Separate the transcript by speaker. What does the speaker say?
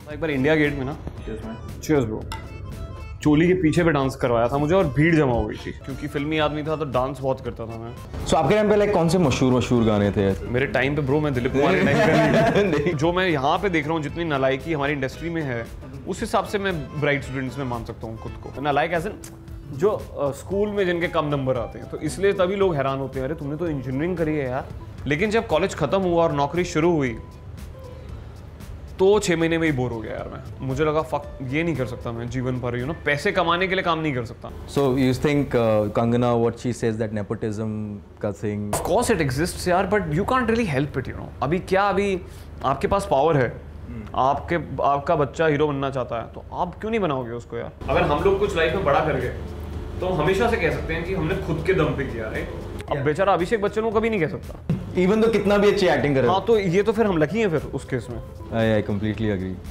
Speaker 1: एक बार India gate में ना, चीयर्स ब्रो, चोली के पीछे पे डांस करवाया था मुझे और भीड़ जमा हो गई थी क्योंकि फिल्मी आदमी था तो डांस बहुत करता था मैं।
Speaker 2: सो आपके टाइम पे लाइक कौन से मशहूर गाने थे?
Speaker 1: मेरे टाइम पे ब्रो मैं दिलीप कुमार के टाइम पे जो मैं यहाँ पे देख रहा हूँ जितनी नालायकी हमारी इंडस्ट्री में है उस हिसाब से मैं ब्राइट स्टूडेंट्स में मान सकता हूँ खुद को। नालायक एज इन जो स्कूल में जिनके कम नंबर आते हैं तो इसलिए तभी लोग हैरान होते हैं, अरे तुमने तो इंजीनियरिंग करी है यार। लेकिन जब कॉलेज खत्म हुआ और नौकरी शुरू हुई तो 6 महीने में ही बोर हो गया यार मैं। मुझे लगा फक ये नहीं कर सकता मैं जीवन भर, पैसे कमाने के लिए काम नहीं कर सकता।
Speaker 2: So you think Kangana what she says that nepotism का thing?
Speaker 1: Of course it exists यार, but you can't really help it अभी आपके पास पावर है, आपका बच्चा हीरो बनना चाहता है तो आप क्यों नहीं बनाओगे उसको यार। अगर हम लोग कुछ लाइफ में बड़ा कर गए तो हम हमेशा से कह सकते हैं कि हमने खुद के दम पे किया है। अब बेचारा अभिषेक बच्चन को कभी नहीं कह सकता
Speaker 2: इवन तो कितना भी अच्छी एक्टिंग करे।
Speaker 1: हाँ तो ये तो फिर हम लकी हैं फिर उस केस में।
Speaker 2: I completely agree.